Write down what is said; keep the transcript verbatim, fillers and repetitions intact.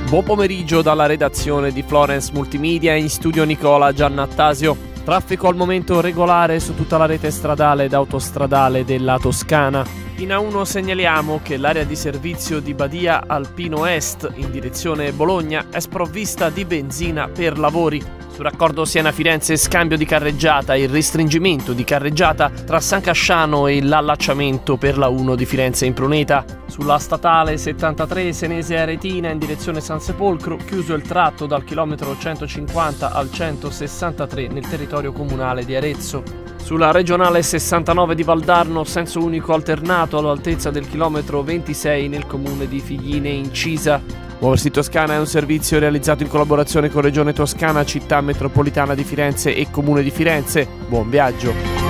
Buon pomeriggio dalla redazione di Florence Multimedia, in studio Nicola Giannattasio. Traffico al momento regolare su tutta la rete stradale ed autostradale della Toscana. In A uno segnaliamo che l'area di servizio di Badia Alpino Est in direzione Bologna è sprovvista di benzina per lavori. Sul raccordo Siena-Firenze scambio di carreggiata e il restringimento di carreggiata tra San Casciano e l'allacciamento per la uno di Firenze in Pruneta. Sulla statale settantatré Senese Aretina in direzione San Sepolcro, chiuso il tratto dal chilometro centocinquanta al centosessantatré nel territorio comunale di Arezzo. Sulla regionale sessantanove di Valdarno, senso unico alternato all'altezza del chilometro ventisei nel comune di Figline Incisa. Muoversi Toscana è un servizio realizzato in collaborazione con Regione Toscana, Città Metropolitana di Firenze e Comune di Firenze. Buon viaggio!